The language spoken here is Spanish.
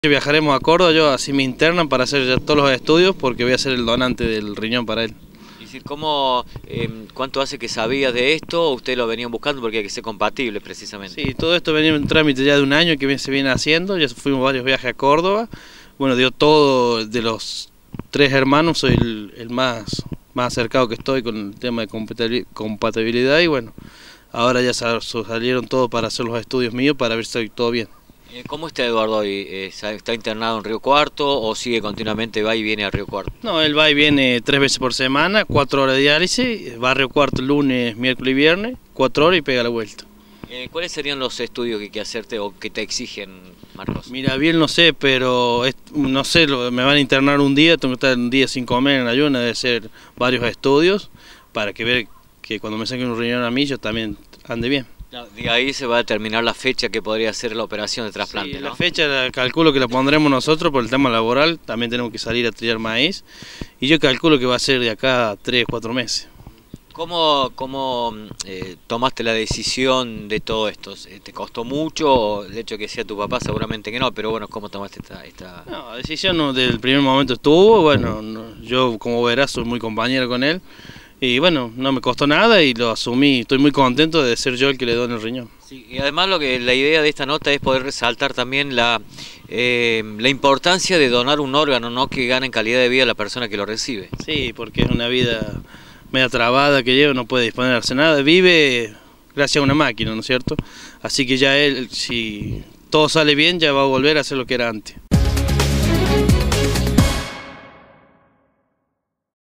Viajaremos a Córdoba, yo así me internan para hacer ya todos los estudios porque voy a ser el donante del riñón para él. Es decir, ¿cómo, cuánto hace que sabías de esto o ustedes lo venían buscando porque hay que ser compatible precisamente? Sí, todo esto venía en trámite ya de un año que se viene haciendo, ya fuimos varios viajes a Córdoba. Bueno, dio todo, de los tres hermanos soy el más acercado que estoy con el tema de compatibilidad y bueno, ahora ya salieron todos para hacer los estudios míos para ver si estoy todo bien. ¿Cómo está Eduardo hoy? ¿Está internado en Río Cuarto o sigue continuamente, va y viene a Río Cuarto? No, él va y viene 3 veces por semana, 4 horas de diálisis, va a Río Cuarto lunes, miércoles y viernes, 4 horas y pega la vuelta. ¿Cuáles serían los estudios que hay que hacerte o que te exigen, Marcos? Mira, bien no sé, pero no sé, me van a internar un día, tengo que estar un día sin comer en ayuno, de hacer varios estudios para que ver que cuando me saquen un riñón a mí yo también ande bien. De ahí se va a determinar la fecha que podría ser la operación de trasplante, Sí, ¿no? la fecha calculo que la pondremos nosotros por el tema laboral, también tenemos que salir a trillar maíz y yo calculo que va a ser de acá a 3 o 4 meses. ¿Cómo tomaste la decisión de todo esto? ¿Te costó mucho? El hecho de que sea tu papá seguramente que no, pero bueno, ¿cómo tomaste esta...? No, la decisión del primer momento estuvo, bueno, yo como verás soy muy compañero con él y bueno, no me costó nada y lo asumí, estoy muy contento de ser yo el que le done el riñón. Sí, y además la idea de esta nota es poder resaltar también la importancia de donar un órgano, ¿no? Que gane en calidad de vida la persona que lo recibe. Sí, porque es una vida media trabada que lleva, no puede disponerse de nada, vive gracias a una máquina, ¿no es cierto? Así que ya él, si todo sale bien, ya va a volver a hacer lo que era antes.